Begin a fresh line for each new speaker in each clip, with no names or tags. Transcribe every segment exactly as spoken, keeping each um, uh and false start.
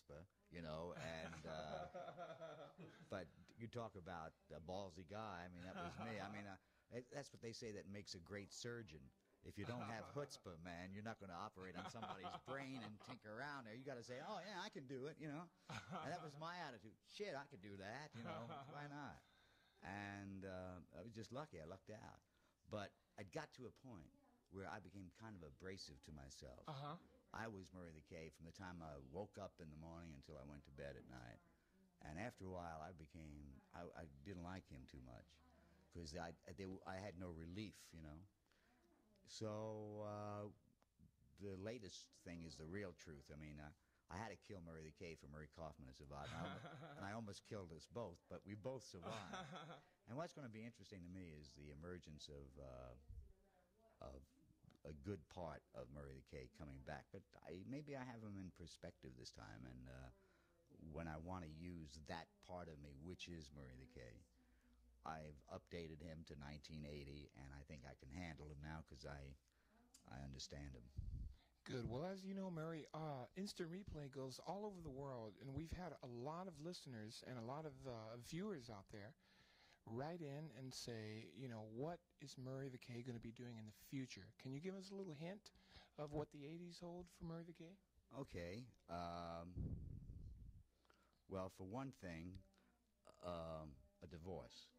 chutzpah, you know, and uh, but you talk about a ballsy guy. I mean, that was me. I mean, uh, it, that's what they say that makes a great surgeon. If you don't have chutzpah, man, you're not going to operate on somebody's brain and tinker around there. You got to say, oh yeah, I can do it, you know. And that was my attitude. Shit, I could do that, you know. Why not? And uh, I was just lucky. I lucked out. But I got to a point where I became kind of abrasive to myself.
Uh-huh.
I was Murray the K from the time I woke up in the morning until I went to bed at night. And after a while, I became, I, I didn't like him too much because I, they, I had no relief, you know. So uh, the latest thing is the real truth. I mean, uh, I had to kill Murray the K for Murray Kaufman to survive. And I, almost, and I almost killed us both, but we both survived. And what's going to be interesting to me is the emergence of, uh, of a good part of Murray the K coming back. But I, maybe I have him in perspective this time. And uh, when I want to use that part of me, which is Murray the K, I've updated him to nineteen eighty, and I think I can handle him now because I, I understand him.
Good. Well, as you know, Murray, uh, Instant Replay goes all over the world, and we've had a lot of listeners and a lot of uh, viewers out there write in and say, you know, what is Murray the K going to be doing in the future? Can you give us a little hint of what the eighties hold for Murray the K?
Okay. Um, well, for one thing, um, a divorce.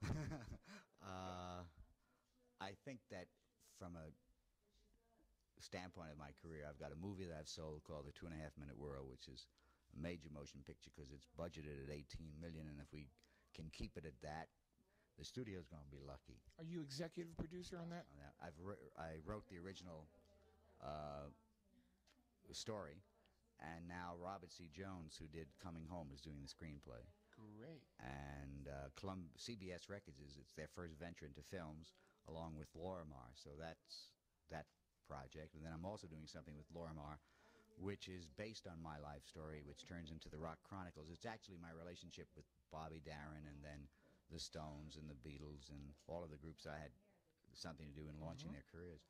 uh, I think that from a standpoint of my career, I've got a movie that I've sold called The Two and a Half Minute World, which is a major motion picture because it's budgeted at eighteen million dollars, and if we can keep it at that, the studio's going to be lucky.
Are you executive producer on that?
On that. I've I wrote the original uh, story, and now Robert C. Jones, who did Coming Home, is doing the screenplay.
Great.
And uh, Colum C B S Records is it's their first venture into films, along with Lorimar. So that's that project. And then I'm also doing something with Lorimar, which is based on my life story, which turns into the Rock Chronicles. It's actually my relationship with Bobby Darin and then the Stones and the Beatles and all of the groups I had something to do in launching mm-hmm. their careers.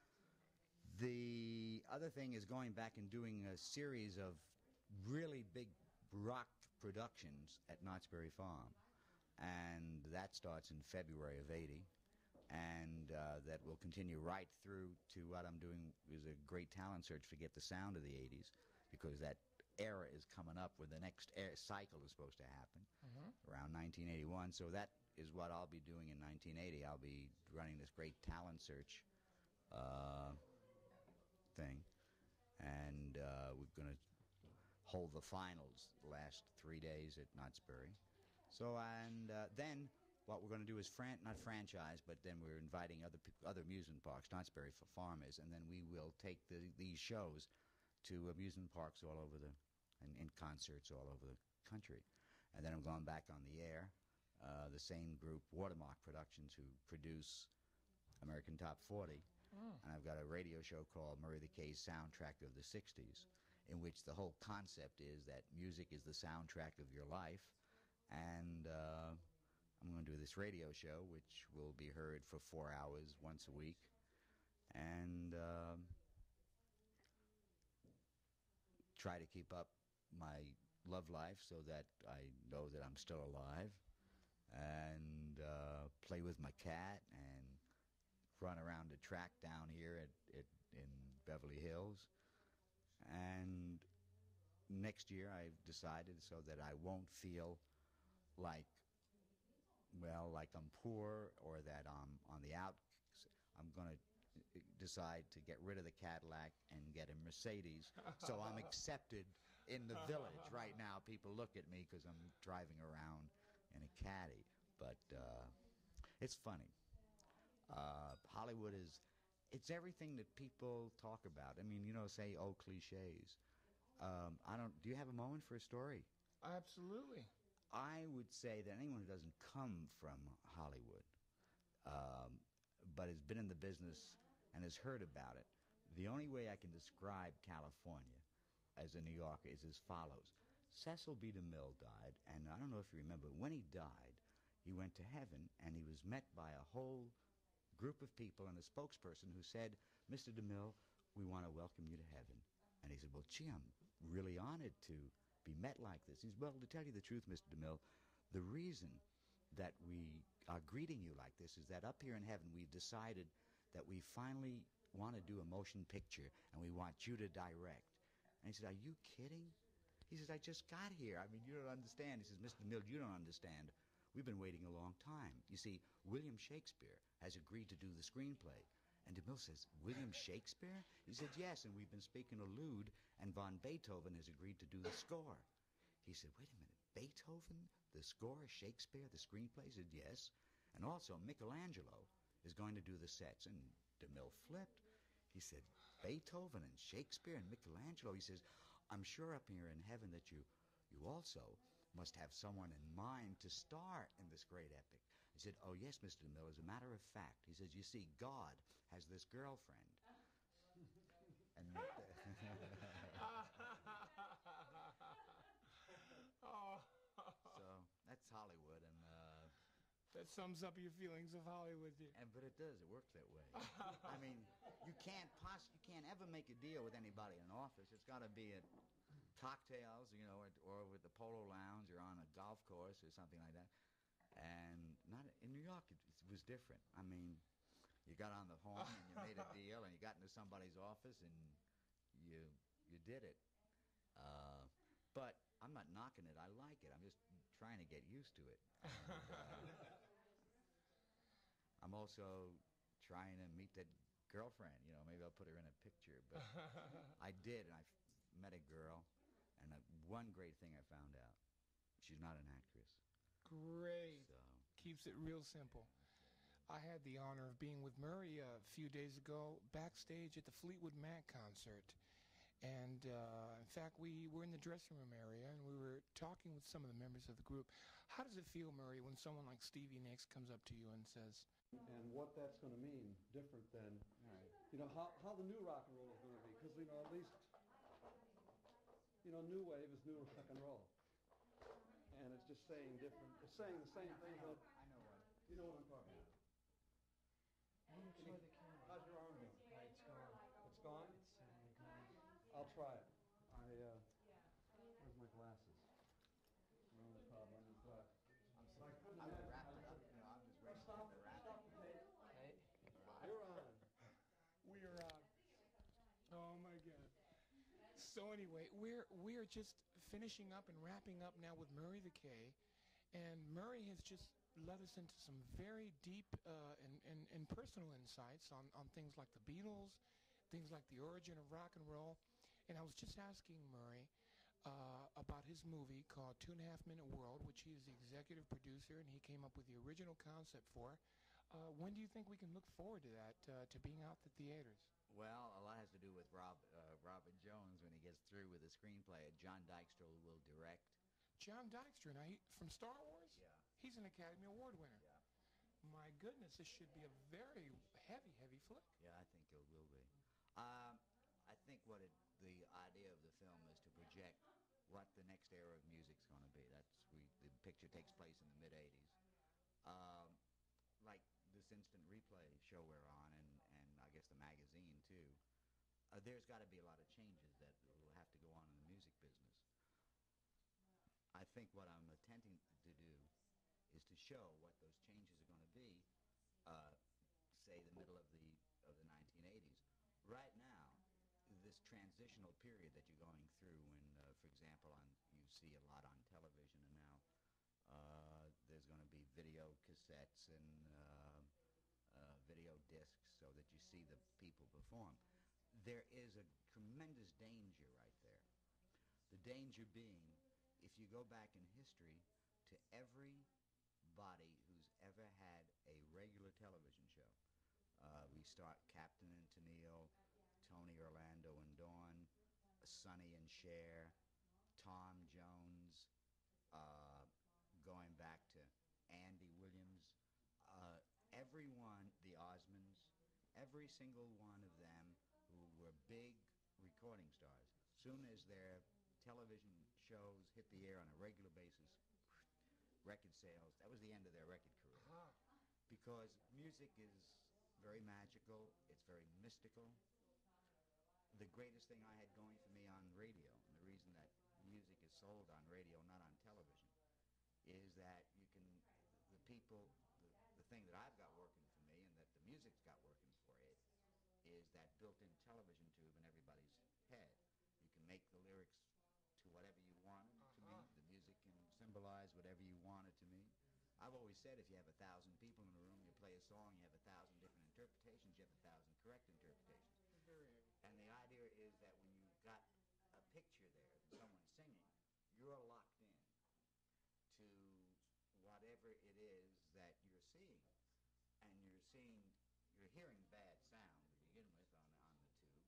The other thing is going back and doing a series of really big rock productions at Knott's Berry Farm, and that starts in February of eighty, and uh, that will continue right through to what I'm doing is a great talent search for Get the Sound of the eighties, because that era is coming up where the next era cycle is supposed to happen mm-hmm. around nineteen eighty-one. So that is what I'll be doing in nineteen eighty. I'll be running this great talent search uh, thing, and uh, we're going to hold the finals the last three days at Knott's Berry. So, and uh, then what we're going to do is, fran not franchise, but then we're inviting other other amusement parks, Knott's Berry for Farm is, and then we will take the, these shows to amusement parks all over the, and in concerts all over the country. And then I'm going back on the air, uh, the same group, Watermark Productions, who produce American Top forty, mm. and I've got a radio show called Murray the K's Soundtrack of the sixties, in which the whole concept is that music is the soundtrack of your life, and uh, I'm going to do this radio show, which will be heard for four hours once a week, and uh, try to keep up my love life so that I know that I'm still alive, and uh, play with my cat, and run around the track down here at, at in Beverly Hills. And next year I've decided, so that I won't feel like, well, like I'm poor or that I'm on the out, I'm going to decide to get rid of the Cadillac and get a Mercedes, so I'm accepted in the village. Right now people look at me because I'm driving around in a caddy, but uh, it's funny. Uh, Hollywood is, it's everything that people talk about. I mean, you know, say, oh, cliches. Um, I don't, do you have a moment for a story?
Absolutely.
I would say that anyone who doesn't come from Hollywood, um, but has been in the business and has heard about it, the only way I can describe California as a New Yorker is as follows. Cecil B. DeMille died, and I don't know if you remember, when he died, he went to heaven, and he was met by a whole group of people and a spokesperson who said, Mister DeMille, we want to welcome you to heaven. And he said, well, gee, I'm really honored to be met like this. He says, well, to tell you the truth, Mister DeMille, the reason that we are greeting you like this is that up here in heaven we've decided that we finally want to do a motion picture and we want you to direct. And he said, are you kidding? He says, I just got here. I mean, you don't understand. He says, Mister DeMille, you don't understand. We've been waiting a long time. You see, William Shakespeare has agreed to do the screenplay. And DeMille says, William Shakespeare? He said, yes, and we've been speaking to Lude, and von Beethoven has agreed to do the score. He said, wait a minute, Beethoven, the score, Shakespeare, the screenplay? He said, yes. And also, Michelangelo is going to do the sets. And DeMille flipped. He said, Beethoven and Shakespeare and Michelangelo? He says, I'm sure up here in heaven that you, you also must have someone in mind to star in this great epic. He said, oh, yes, Mister DeMille, as a matter of fact. He says, you see, God has this girlfriend. And uh,
oh.
so that's Hollywood. And uh,
That sums up your feelings of Hollywood, dear.
and but it does. It works that way. I mean, you can't poss- you can't ever make a deal with anybody in an office. It's got to be at cocktails, you know, or, or with the Polo Lounge or on a golf course or something like that. And not in New York, it, it was different. I mean, you got on the horn and you made a deal, and you got into somebody's office and you you did it. Uh, but I'm not knocking it. I like it. I'm just trying to get used to it. And, uh, I'm also trying to meet that girlfriend. You know, maybe I'll put her in a picture. But I did, and I f- met a girl, and uh, one great thing I found out: she's not an actress.
Great.
So.
Keeps it real simple. I had the honor of being with Murray a few days ago backstage at the Fleetwood Mac concert. And uh, in fact, we were in the dressing room area, and we were talking with some of the members of the group. How does it feel, Murray, when someone like Stevie Nicks comes up to you and says,
and what that's going to mean different than,
Right.
you know, how, how the new rock and roll is going to be. Because, you know, at least, you know, new wave is new rock and roll. And it's just saying different, it's saying the same thing, but
I know what.
you know what I'm talking about.
Show the camera.
How's your arm doing?
Uh, it's gone.
It's gone?
It's suddenly gone.
I'll try it. I, uh, where's my glasses? No problem. Is, uh, I couldn't
I would
imagine-
wrap it up. You know, I'm just ready
Stop,
to wrap
stop
it.
the tape.
Hey.
You're on.
we are on? Oh, my God. So anyway, we're we're just finishing up and wrapping up now with Murray the K, and Murray has just led us into some very deep uh, and, and, and personal insights on, on things like the Beatles, things like the origin of rock and roll. And I was just asking Murray uh, about his movie called Two and a Half Minute World, which he is the executive producer, and he came up with the original concept for. Uh, when do you think we can look forward to that, uh, to being out the theaters?
Well, a lot has to do with Rob, uh, Robert Jones when he gets through with the screenplay. John Dykstra will direct.
John Dykstra, now he, from Star Wars?
Yeah.
He's an Academy Award winner.
Yeah.
My goodness, this should be a very heavy, heavy flick.
Yeah, I think it will be. Um, I think what it, the idea of the film is to project what the next era of music's going to be. That's we. The picture takes place in the mid eighties. Um, like this instant replay show we're on, and, and I guess the magazine too. Uh, there's got to be a lot of changes that will have to go on in the music business. I think what I'm attempting to do is to show what those changes are going to be. Uh, say the middle of the of the nineteen eighties. Right now, this transitional period that you're going through, when, uh, for example, on you see a lot on television, and now uh, there's going to be video cassettes and uh, uh, video discs, so that you see the people perform. There is a tremendous danger right there. The danger being, if you go back in history to everybody who's ever had a regular television show. Uh, we start Captain and Tennille, Tony, Orlando, and Dawn, Sonny and Cher, Tom Jones, uh, going back to Andy Williams, uh, everyone, the Osmonds, every single one of them who were big recording stars. Soon as their television shows hit the air on a regular basis, record sales, that was the end of their record career.
Ah.
Because music is very magical, it's very mystical. The greatest thing I had going for me on radio, and the reason that music is sold on radio, not on television, is that you can, the people, the, the thing that I've got working for me and that the music's got working for it is that built-in television tube in everybody's head. You can make the lyrics to whatever you want it to
Uh-huh.
mean. The music can symbolize whatever you want it to mean. I've always said if you have a thousand people in a room, you play a song, you have a thousand different interpretations, you have a thousand correct interpretations.
Very.
And the idea is that when you've got a picture there, someone singing, you're locked in to whatever it is that you're seeing. And you're seeing, you're hearing bad sound to begin with on, on the tube.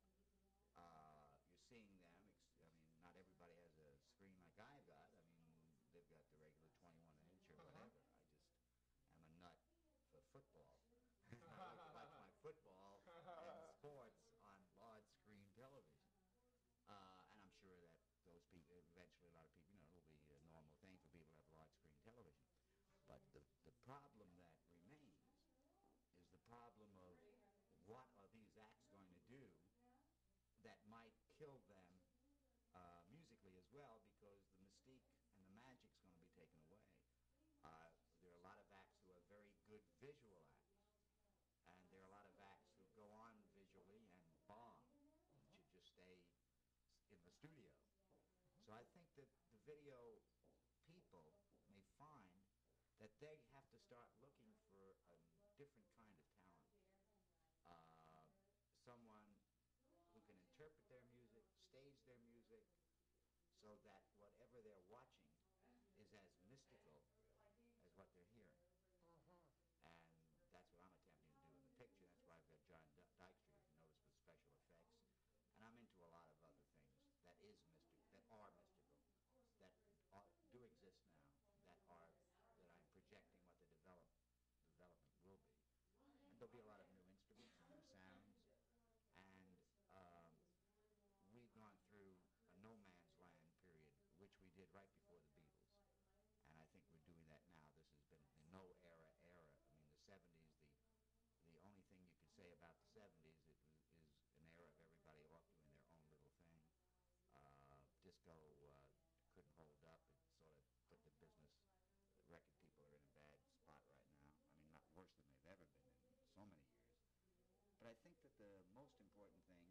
Uh, you're seeing them, ex- I mean, not everybody has a screen like I've got. I mean, they've got the regular twenty-one inch or
Uh-huh.
whatever. I just am a nut for football. I like to watch my football and sports on large screen television. Uh, and I'm sure that those people, eventually a lot of people, you know, it'll be a normal thing for people to have large screen television. But the, the problem that remains is the problem of what are these acts going to do that might kill them uh, musically as well, because the mystique and the magic's going to be taken away. Uh, there are a lot of acts who are very good visual acts, and there are a lot of acts who go on visually and bomb, and should just stay in the studio. So I think that the video people may find that they have to start looking for a different kind of talent. Uh, someone who can interpret their music, stage their music, so that whatever they're watching is as mystical as what they're hearing.
Uh-huh.
And that's what I'm attempting to do in the picture. That's why I've got John D- Dykstra, if you notice, with special effects. And I'm into a lot of other things that is mystic, that are mystical, that are, do exist now, that are, that I'm projecting what the develop, development will be. And there'll be a lot of new instruments and new sounds. And um, we've gone through a no man's land period, which we did right before the Beatles. And I think we're doing that now. This has been the no era era. I mean, the seventies, the the only thing you can say about the seventies, it was, is an era of everybody off doing their own little thing. Uh, disco uh, couldn't hold up. It sort of put the business, the record people are in a bad spot right now. I mean, not worse than they've ever been in so many years. But I think that the most important thing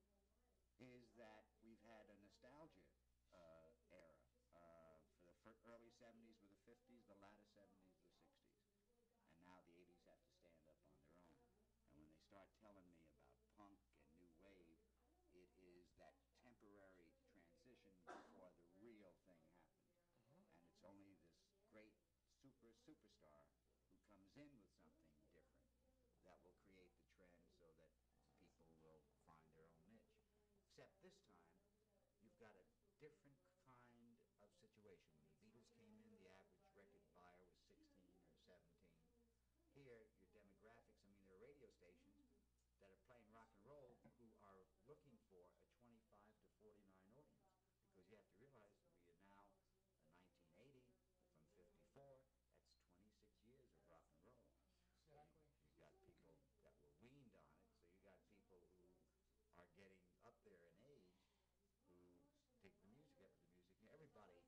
is that we've had a nostalgia uh, era. Uh, for the fir- early seventies were the fifties, the latter seventies the sixties. And now the eighties have to stand up on their own. And when they start telling me about punk and new wave, it is that temporary transition before the real thing happens. And it's only this great super superstar who comes in with something different that will create the trend so that people will find their own niche. Except this time, you've got a different kind of situation. When the Beatles came in, the average record buyer was sixteen or seventeen. Here, your demographics, I mean, there are radio stations that are playing rock and roll who are looking for a twenty-five to forty-nine audience, because you have to realize we are now in nineteen eighty from fifty-four. That's twenty-six years of rock and roll.
Exactly.
You, you got people that were weaned on it, so you got people who are getting up there in age who dig the music, get with the music. Everybody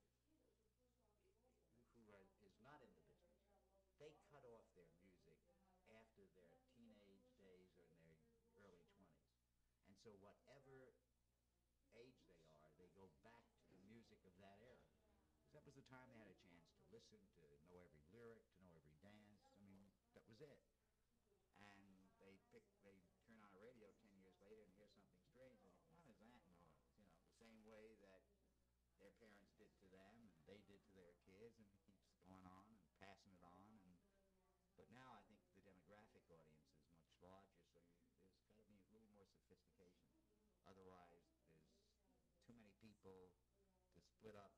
who are, is not in the business, they cut off their music after their teenage days or in their early twenties. And so whatever age they are, they go back to the music of that era. Because that was the time they had a chance to listen, to know every lyric, to know every dance. I mean, that was it. And they pick, they turn on a radio ten years later and hear something strange, and what is that noise? You know, the same way that their parents did to them, and they did to their kids, and it keeps going on and passing it on. And but now I think the demographic audience is much larger, so you, there's got to be a little more sophistication. Otherwise, there's too many people to split up